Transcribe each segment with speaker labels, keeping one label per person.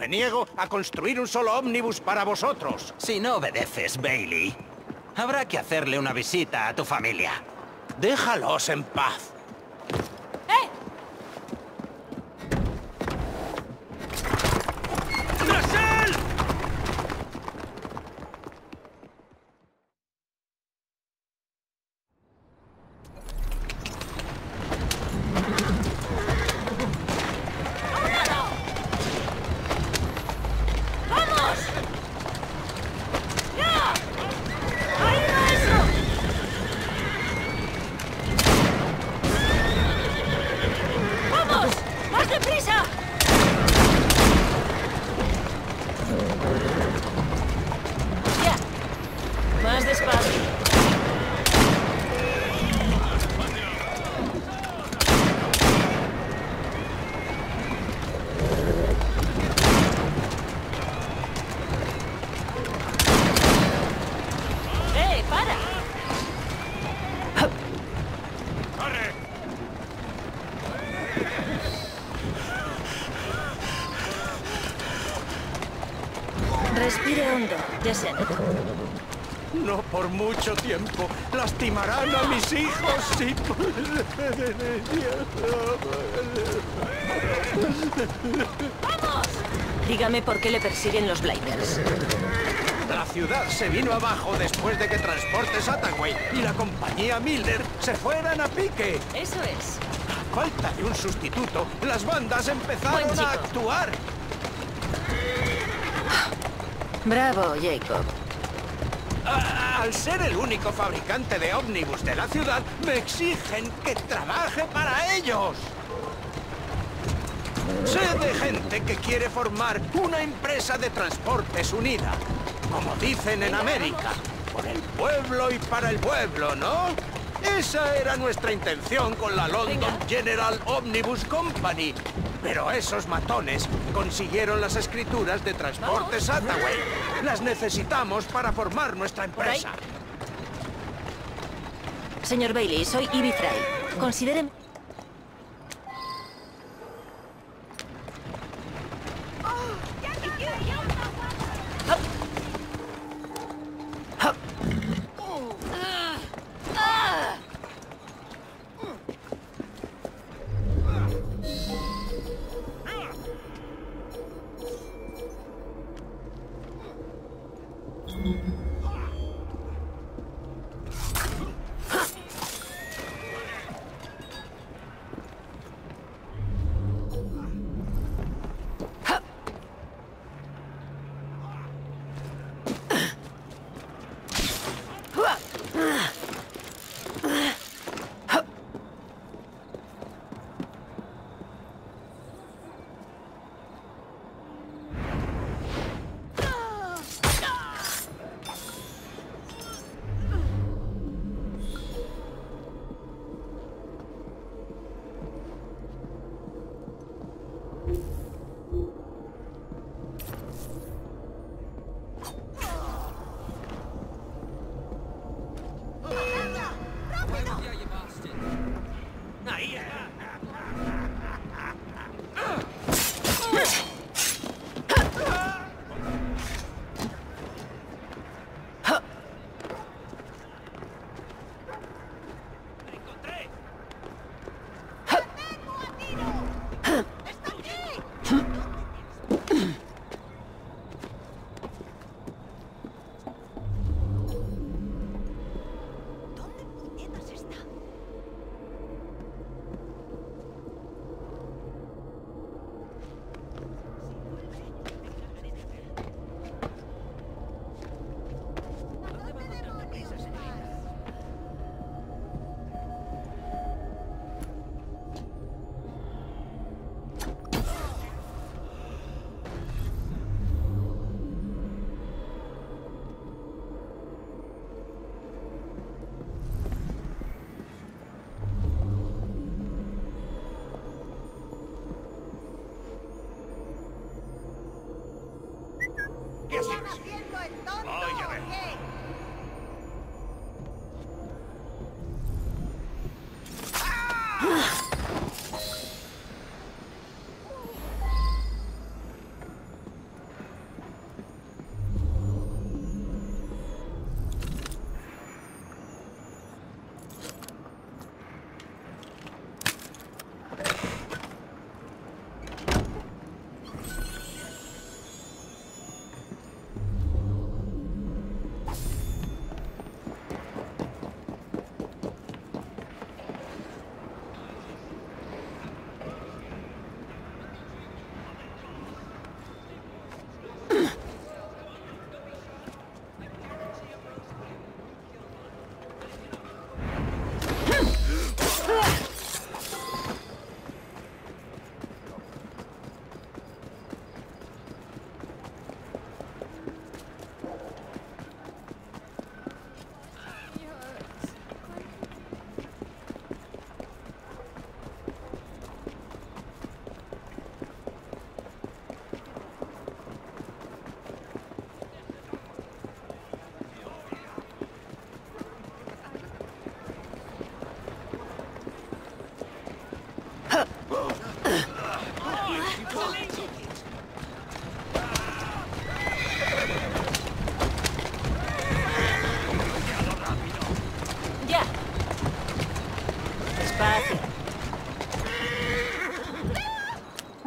Speaker 1: Me niego a construir un solo ómnibus para vosotros.
Speaker 2: Si no obedeces, Bailey, habrá que hacerle una visita a tu familia.
Speaker 1: Déjalos en paz.
Speaker 3: Más despacio. ¡Para!
Speaker 1: ¡Corre!
Speaker 3: Respire hondo, Jessel.
Speaker 1: No por mucho tiempo. Lastimarán a mis hijos si...
Speaker 3: ¡Vamos! Dígame por qué le persiguen los Blighters.
Speaker 1: La ciudad se vino abajo después de que Transportes Hathaway y la compañía Miller se fueran a pique.
Speaker 3: Eso es.
Speaker 1: A falta de un sustituto, las bandas empezaron
Speaker 3: Buen chico.
Speaker 1: a actuar.
Speaker 3: Bravo, Jacob.
Speaker 1: Al ser el único fabricante de ómnibus de la ciudad, me exigen que trabaje para ellos. Sé de gente que quiere formar una empresa de transportes unida. Como dicen en América, por el pueblo y para el pueblo, ¿no? Esa era nuestra intención con la London General Omnibus Company. Pero esos matones consiguieron las escrituras de Transportes Hathaway. Las necesitamos para formar nuestra empresa.
Speaker 3: Señor Bailey, soy Ivy Fry. Consideren...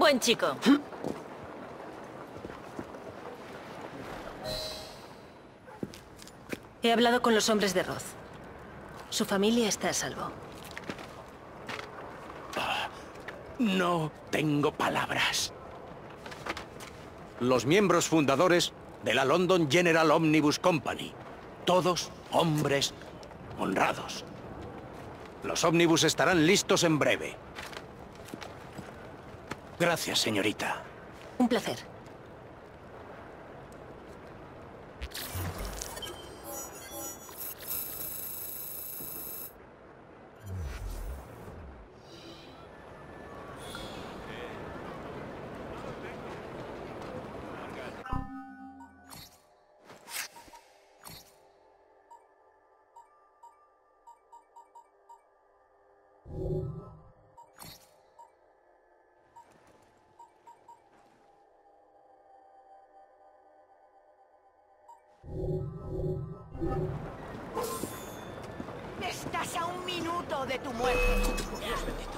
Speaker 3: Buen chico. He hablado con los hombres de Roth. Su familia está a salvo.
Speaker 1: No tengo palabras. Los miembros fundadores de la London General Omnibus Company. Todos hombres honrados. Los ómnibus estarán listos en breve. Gracias, señorita.
Speaker 3: Un placer.
Speaker 4: Estás a un minuto de tu muerte.
Speaker 1: Dios bendito.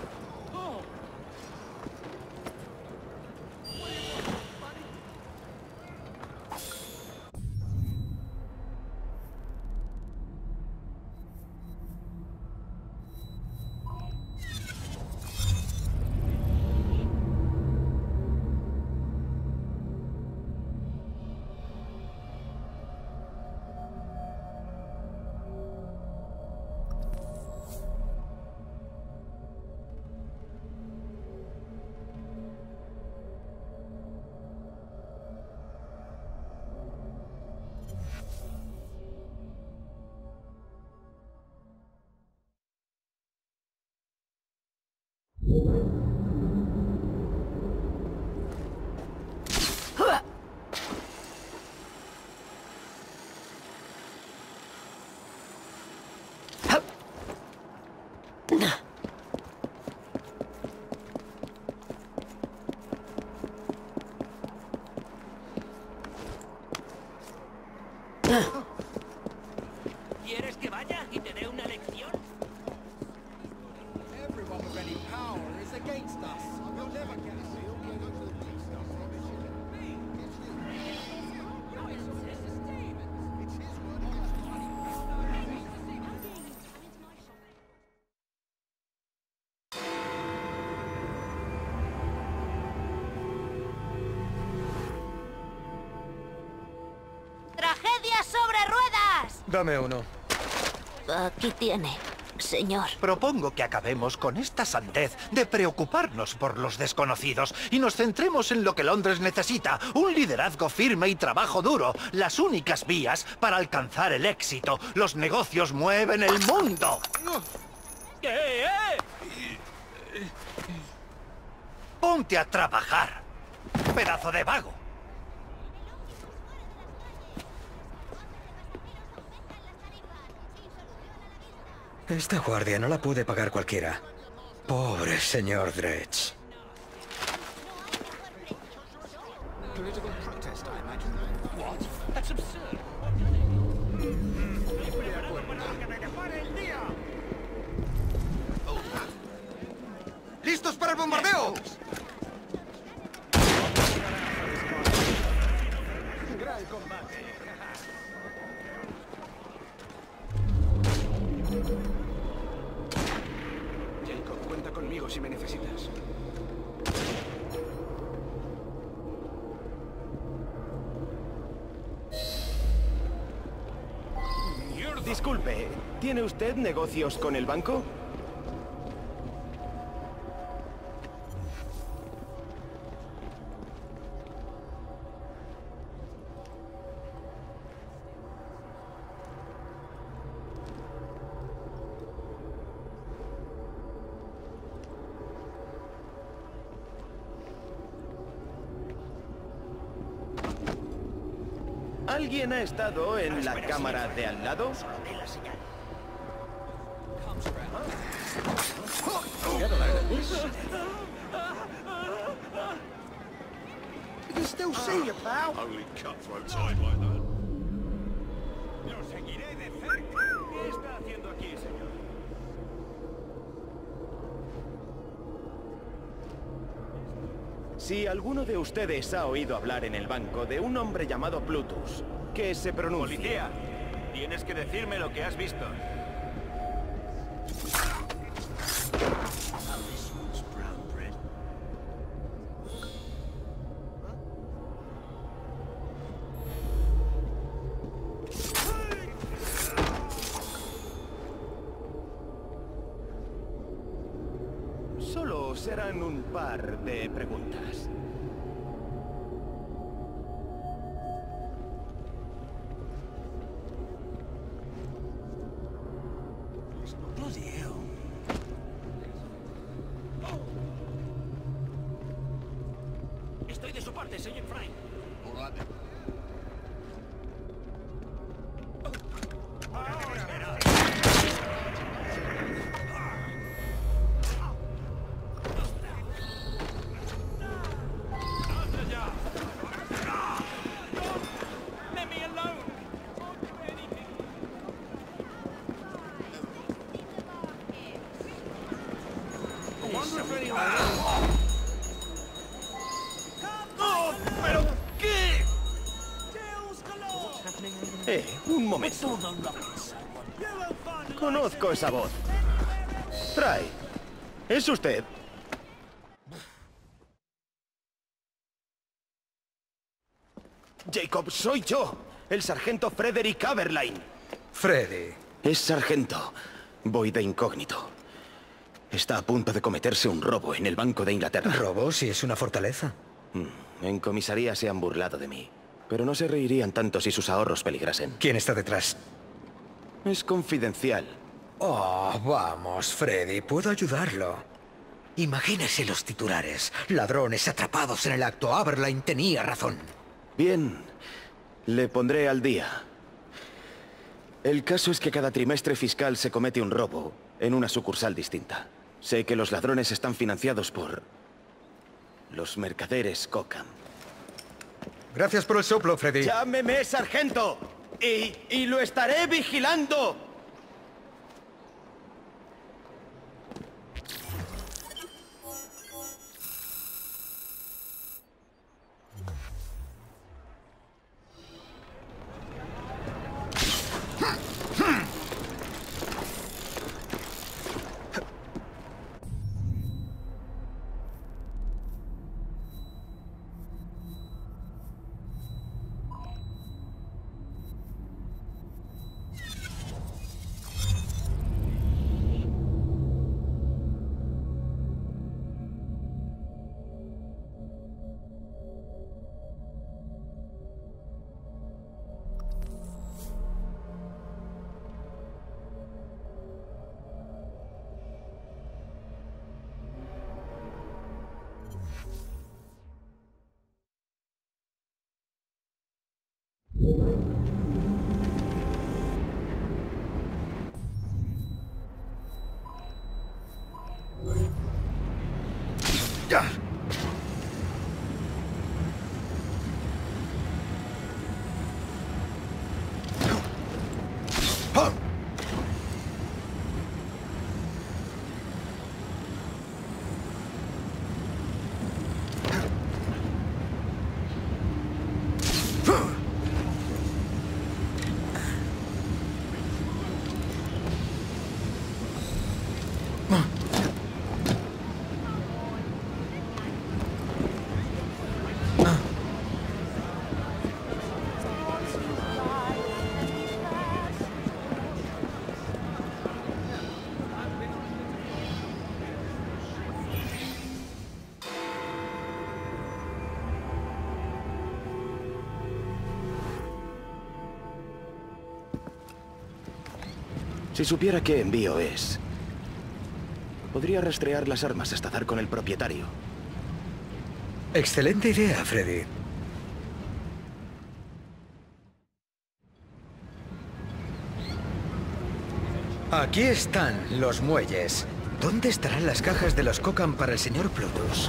Speaker 2: ¿Quieres que vaya y te dé una lección?
Speaker 5: Everyone with any power is against us. You'll never get us.
Speaker 4: ¡Tragedia sobre ruedas!
Speaker 6: Dame uno.
Speaker 4: Aquí tiene, señor.
Speaker 7: Propongo que acabemos con esta sandez de preocuparnos por los desconocidos y nos centremos en lo que Londres necesita, un liderazgo firme y trabajo duro, las únicas vías para alcanzar el éxito. Los negocios mueven el mundo. Ponte a trabajar, pedazo de vago.
Speaker 6: Esta guardia no la puede pagar cualquiera. Pobre señor Dredge.
Speaker 5: ¡Listos para el bombardeo!
Speaker 1: Gran combate. Jacob, cuenta conmigo si me necesitas.
Speaker 8: Disculpe, ¿tiene usted negocios con el banco? ¿Alguien ha estado en la cámara de al lado?
Speaker 5: You can still see you, pal.
Speaker 9: Only cutthroats hide like that.
Speaker 1: Lo seguiré de cerca. ¿Qué está haciendo aquí, señor?
Speaker 8: Si alguno de ustedes ha oído hablar en el banco de un hombre llamado Plutus, que se pronuncia...
Speaker 2: Policía, tienes que decirme lo que has visto.
Speaker 8: Solo serán un par de preguntas.
Speaker 2: Estoy de su parte, señor Fry.
Speaker 8: ¿Pero qué? Un momento. Conozco esa voz. Fry, ¿es usted? Jacob, soy yo, el sargento Frederick Aberline.
Speaker 6: Freddy.
Speaker 8: Es sargento. Voy de incógnito. Está a punto de cometerse un robo en el Banco de Inglaterra.
Speaker 6: ¿Robo si es una fortaleza?
Speaker 8: En comisaría se han burlado de mí. Pero no se reirían tanto si sus ahorros peligrasen.
Speaker 6: ¿Quién está detrás?
Speaker 8: Es confidencial.
Speaker 6: Oh, vamos, Freddy, puedo ayudarlo. Imagínese los titulares. Ladrones atrapados en el acto. Aberline tenía razón.
Speaker 8: Bien, le pondré al día. El caso es que cada trimestre fiscal se comete un robo en una sucursal distinta. Sé que los ladrones están financiados por los mercaderes Cockham.
Speaker 6: Gracias por el soplo, Freddy.
Speaker 8: ¡Llámeme sargento! ¡Y lo estaré vigilando! Si supiera qué envío es, podría rastrear las armas hasta dar con el propietario.
Speaker 6: Excelente idea, Freddy. Aquí están los muelles. ¿Dónde estarán las cajas de los Cockham para el señor Plutus?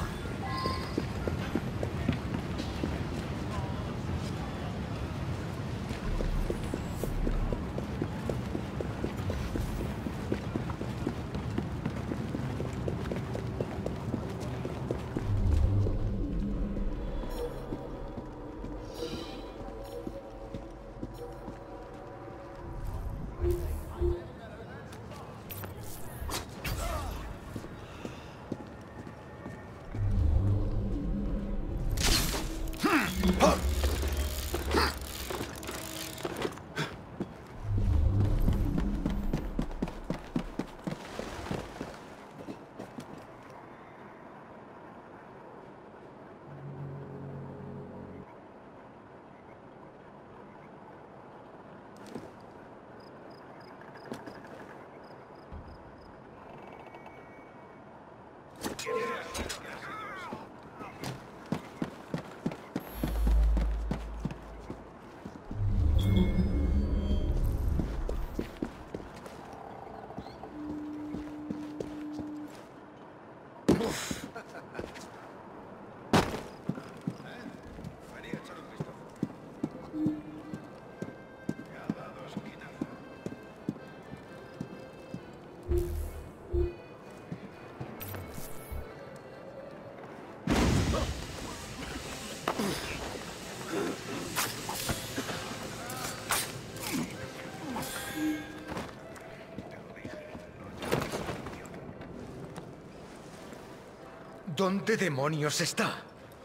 Speaker 6: ¿Dónde demonios está?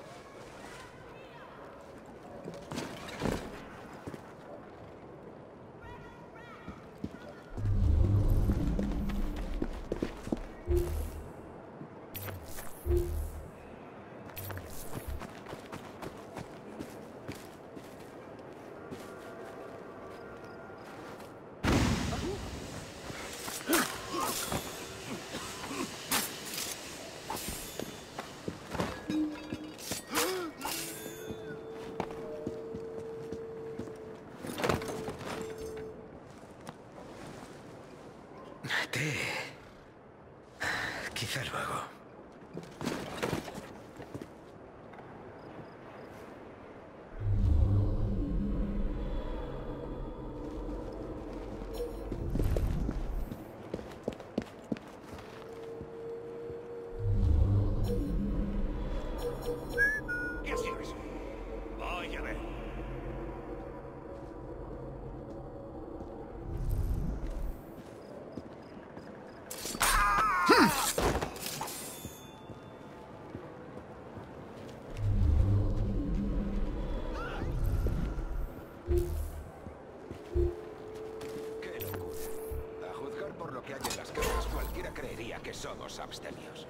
Speaker 6: Quizá luego.
Speaker 9: ¿Qué ha sido eso? Vaya a ver.
Speaker 10: ¡Qué locura! A juzgar por lo que hay en las cajas, cualquiera creería que somos abstemios.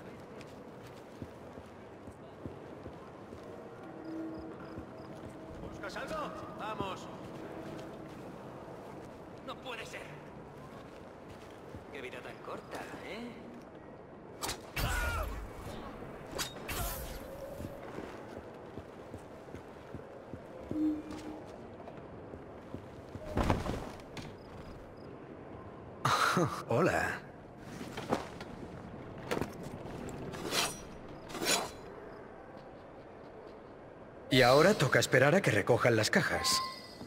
Speaker 2: ¿Buscas algo? Vamos. No puede ser. Qué vida tan corta, ¿eh?
Speaker 6: Hola. Y ahora toca esperar a que recojan las cajas.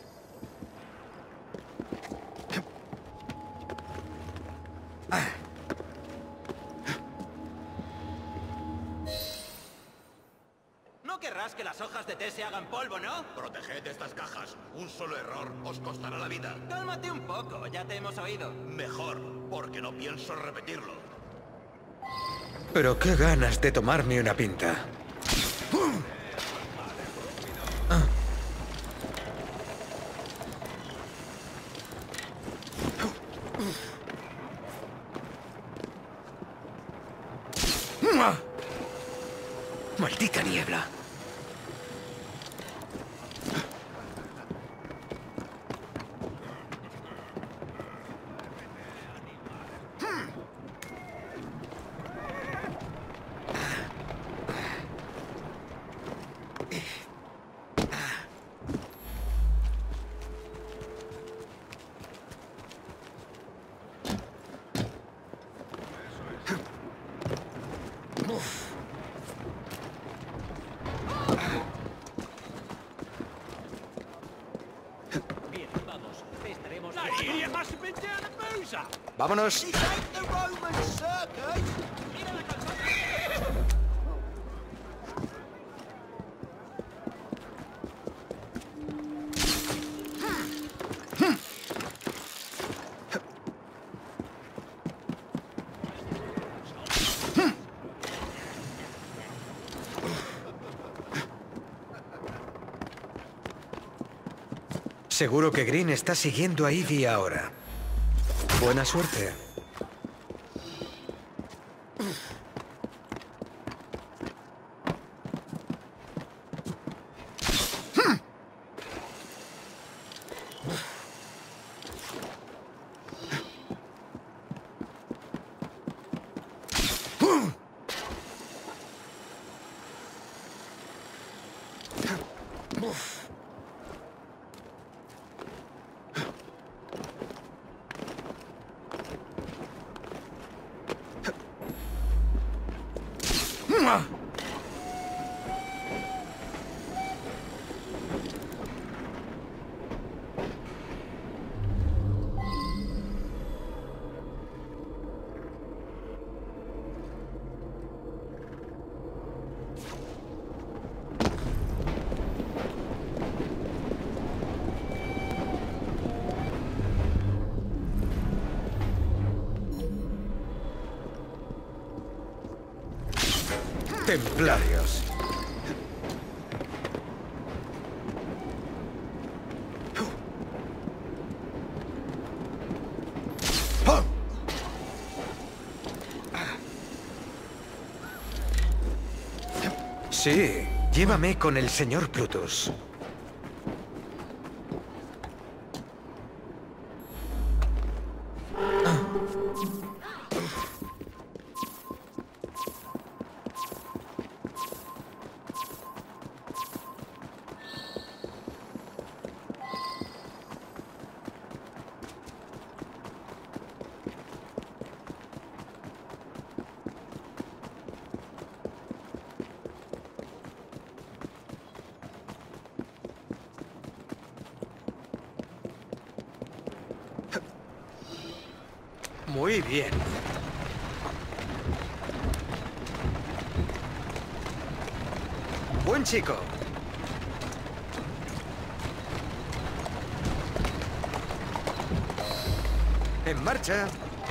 Speaker 2: No querrás que las hojas de té se hagan polvo, ¿no?
Speaker 9: Proteged estas cajas. Un solo error os costará la vida.
Speaker 2: Cálmate un poco, ya te hemos oído.
Speaker 9: Mejor, porque no pienso repetirlo.
Speaker 6: Pero qué ganas de tomarme una pinta. ¡Maldita niebla! ¡Vámonos! Seguro que Green está siguiendo a Ivy ahora. Buena suerte. Templarios. Sí, llévame con el señor Plutus. Muy bien. Buen chico. En marcha.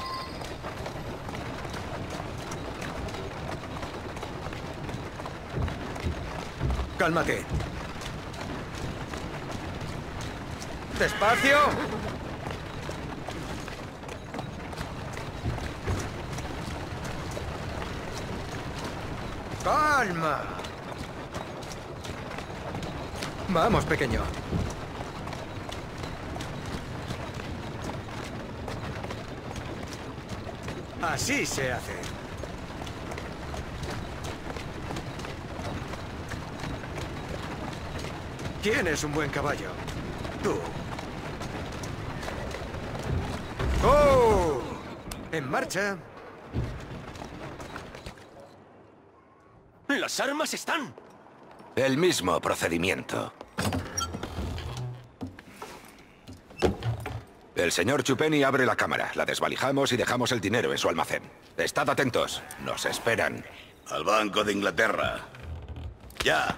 Speaker 6: Cálmate. Despacio. ¡Calma! Vamos, pequeño. Así se hace. ¿Quién es un buen caballo? Tú. ¡Oh! En marcha.
Speaker 11: ¡Las armas están!
Speaker 10: El mismo procedimiento. El señor Chupeni abre la cámara, la desvalijamos y dejamos el dinero en su almacén. Estad atentos, nos esperan.
Speaker 9: Al Banco de Inglaterra. ¡Ya!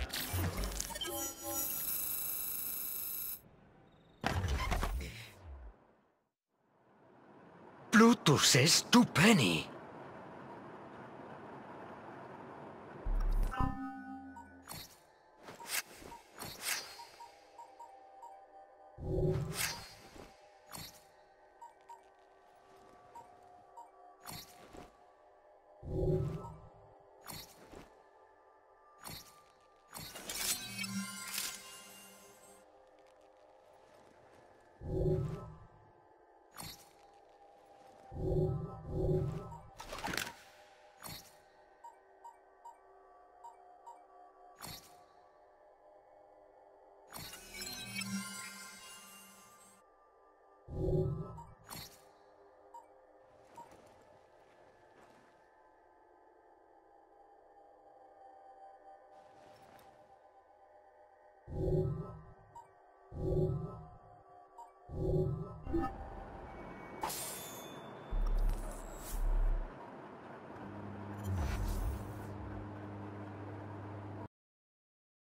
Speaker 6: Plutus es tu Penny.